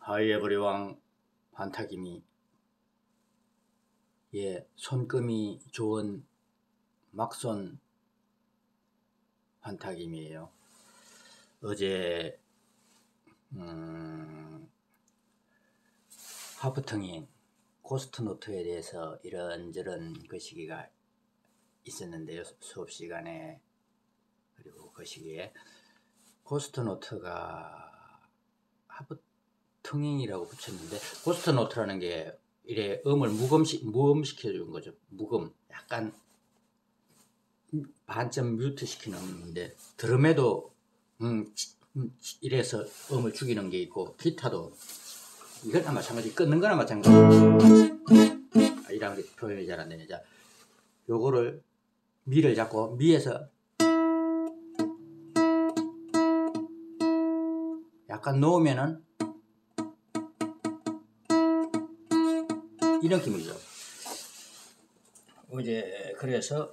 하이 에브리왕 환타기미. 손금이 좋은 막손 환타기미예요. 어제 하프텅잉 고스트노트에 대해서 이런저런 그 시기가 있었는데요. 수업 시간에. 그리고 그 시기에 고스트노트가 하프텅잉이라고 붙였는데, 고스트노트라는 게 이래 음을 무음시켜 주는 거죠. 무음, 약간 반점 뮤트 시키는 음인데, 드럼에도 이래서 음을 죽이는 게 있고, 기타도 이거나 마찬가지, 끊는 거나 마찬가지. 이런 게 표현이 잘 안 되네. 자, 요거를 미를 잡고 미에서 약간 놓으면은 이런 느낌이죠. 이제 그래서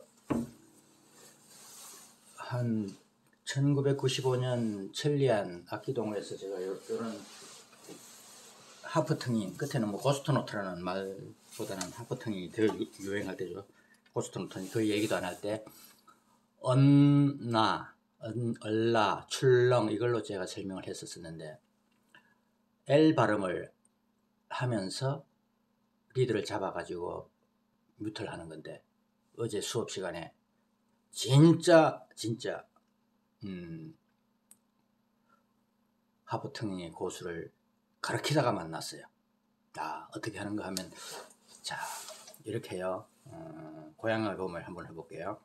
한 1995년 천리안 악기동호회에서 제가 요런 하프텅잉, 끝에는 뭐 고스트노트라는 말보다는 하프텅잉이 더 유행할 때죠. 고스트노트는 그 얘기도 안 할 때 언나, 얼라, 출렁 이걸로 제가 설명을 했었는데, L 발음을 하면서 리드를 잡아가지고 뮤트를 하는 건데, 어제 수업 시간에 진짜 하프텅잉의 고수를 가르치다가 만났어요. 어떻게 하는가 하면, 자, 이렇게 해요. 고양이 음을 한번 해볼게요.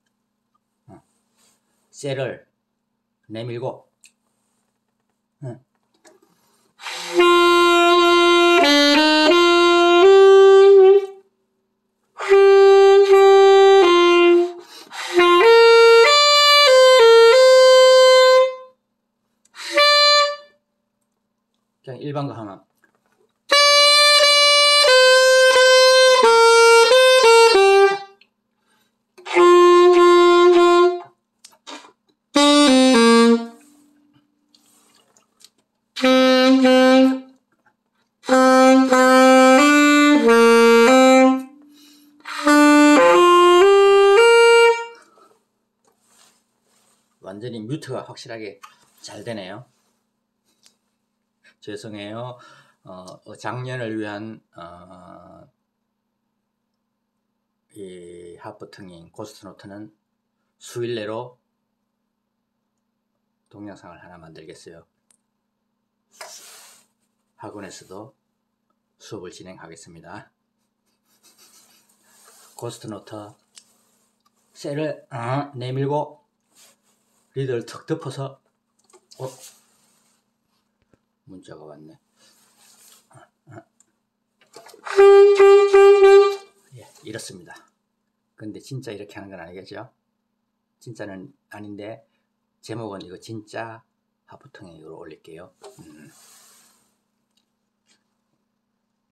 셀을 내밀고, 그냥 일반 거 하면 완전히 뮤트가 확실하게 잘 되네요. 죄송해요. 작년을 위한 이 하프텅잉 고스트노트는 수일 내로 동영상을 하나 만들겠어요. 학원에서도 수업을 진행하겠습니다. 고스트노트 셀을 내밀고 리드를 턱 덮어서, 문자가 왔네. 이렇습니다. 근데 진짜 이렇게 하는 건 아니겠죠? 진짜는 아닌데, 제목은 이거 진짜 하프텅잉으로 올릴게요.